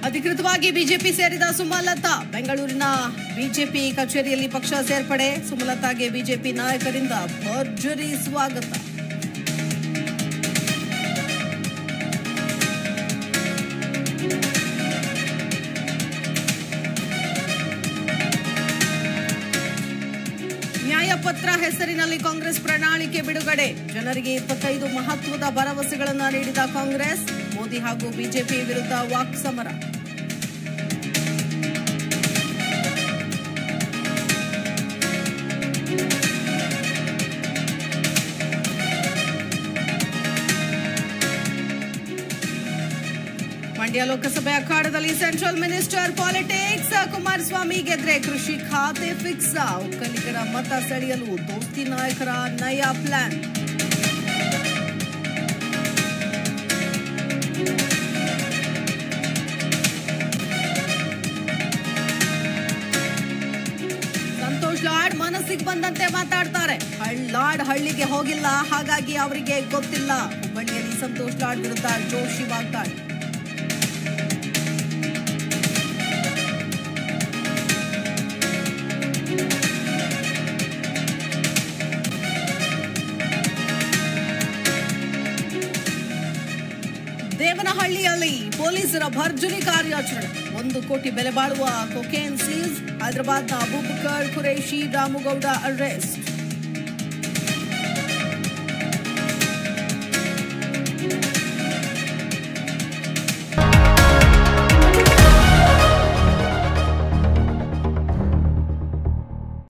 ಅಧಿಕೃತವಾಗಿ ಬಿಜೆಪಿ ಸೇರಿದ ಸುಮಲತಾ ಬೆಂಗಳೂರಿನ ಬಿಜೆಪಿ ಕಚೇರಿಯಲ್ಲಿ ಪಕ್ಷ ಸೇರ್ಪಡೆ. ಸುಮಲತಾಗೆ ಬಿಜೆಪಿ ನಾಯಕರಿಂದ ಭರ್ಜರಿ ಸ್ವಾಗತ. ನ್ಯಾಯಪತ್ರ ಹೆಸರಿನಲ್ಲಿ ಕಾಂಗ್ರೆಸ್ ಪ್ರಣಾಳಿಕೆ ಬಿಡುಗಡೆ. ಜನರಿಗೆ 25 ಮಹತ್ವದ ಭರವಸೆಗಳನ್ನು ನೀಡಿದ ಕಾಂಗ್ರೆಸ್. ಮೋದಿ ಹಾಗೂ ಬಿಜೆಪಿ ವಿರುದ್ಧ ವಾಕ್ಸಮರ. ಮಂಡ್ಯ ಲೋಕಸಭೆ ಅಖಾಡದಲ್ಲಿ ಸೆಂಟ್ರಲ್ ಮಿನಿಸ್ಟರ್ ಪಾಲಿಟಿಕ್ಸ್. ಕುಮಾರಸ್ವಾಮಿ ಗೆದ್ರೆ ಕೃಷಿ ಖಾತೆ ಫಿಕ್ಸ್. ಒಕ್ಕಲಿಗರ ಮತ ಸೆಳೆಯಲು ದೋಸ್ತಿ ನಾಯಕರ ನಯಾ ಪ್ಲಾನ್. ಸಂತೋಷ್ ಲಾಡ್ ಮನಸ್ಸಿಗೆ ಬಂದಂತೆ ಮಾತಾಡ್ತಾರೆ. ಲಾಡ್ ಹಳ್ಳಿಗೆ ಹೋಗಿಲ್ಲ, ಹಾಗಾಗಿ ಅವರಿಗೆ ಗೊತ್ತಿಲ್ಲ. ಹುಬ್ಬಳ್ಳಿಯಲ್ಲಿ ಸಂತೋಷ್ ಲಾಡ್ ವಿರುದ್ಧ ಜೋಶಿ ವಾಗ್ದಾಳಿ. ದೇವನಹಳ್ಳಿಯಲ್ಲಿ ಪೊಲೀಸರ ಭರ್ಜರಿ ಕಾರ್ಯಾಚರಣೆ. 1 ಕೋಟಿ ಬೆಲೆ ಬಾಳುವ ಕೊಕೇನ್ ಸೀಸ್. ಹೈದರಾಬಾದ್ನ ಅಬೂಬಕರ್ ಖುರೇಶಿ ರಾಮುಗೌಡ ಅರೆಸ್ಟ್.